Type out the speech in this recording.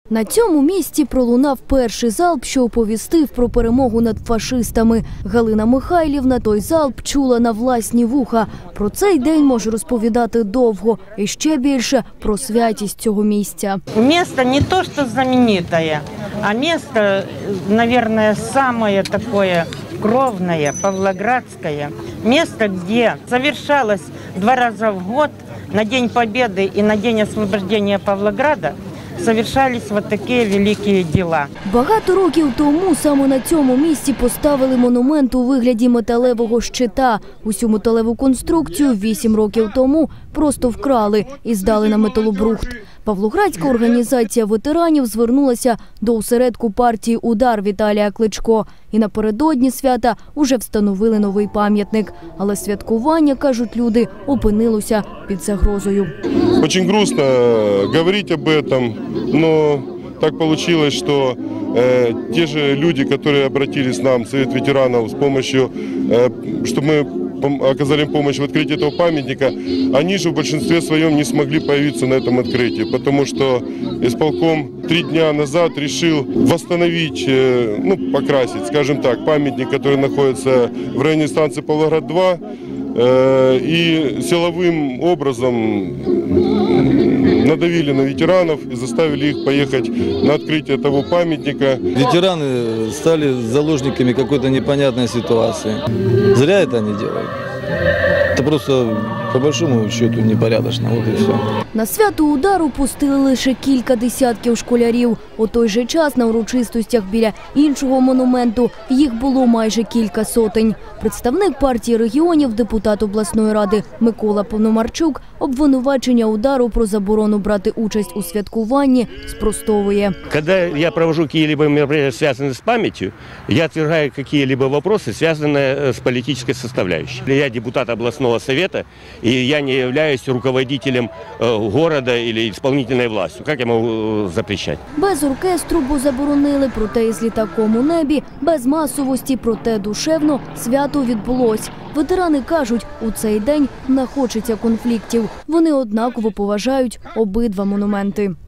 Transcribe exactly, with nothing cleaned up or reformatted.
На цьому місці пролунав перший залп, що оповістив про перемогу над фашистами. Галина Михайлівна той залп чула на власні вуха. Про цей день може розповідати довго. І ще більше про святість цього місця. Місце не то, що знамените, а місце, мабуть, саме таке кровное, павлоградское. Место, где совершалось два раза в год на День Победы и на День освобождения Павлограда совершались вот такие великие дела. Багато років тому саме на цьому місці поставили монумент у вигляді металевого щита. Усю металеву конструкцію вісім років тому просто вкрали і здали на металобрухт. Павлоградська організація ветеранів звернулася до осередку партії «Удар» Віталія Кличко. І напередодні свята уже встановили новий пам'ятник. Але святкування, кажуть люди, опинилося під загрозою. Дуже грустно говорити об этом, но так получилось, что э, те же люди, которые обратились к нам, Совет ветеранов, с помощью, э, чтобы мы оказали им помощь в открытии этого памятника, они же в большинстве своем не смогли появиться на этом открытии, потому что исполком три дня назад решил восстановить, ну, покрасить, скажем так, памятник, который находится в районе станции Павлоград-два, и силовым образом надавили на ветеранов и заставили их поехать на открытие того памятника. Ветераны стали заложниками какой-то непонятной ситуации. Зря это они делают. Это просто, по большому счету, непорядочно. Вот и все. На свято «Удару» пустили лише кілька десятків школярів. У той же час на урочистостях біля іншого монументу їх було майже кілька сотень. Представник партії регіонів, депутат обласної ради Микола Пономарчук обвинувачення «Удару» про заборону брати участь у святкуванні спростовує. Коли я проводжу якісь мероприятия, зв'язані з пам'яттю, я отвергаю якісь питання, зв'язані з політичною составляющей. Я депутат обласного совета, и я не являюсь руководителем города или исполнительной властью. Как я могу запрещать? Без оркестру, бо заборонили, проте із літаком у небі, без масовості, проте душевно свято відбулось. Ветерани кажуть, у цей день не хочеться конфліктів. Вони однаково поважають обидва монументи.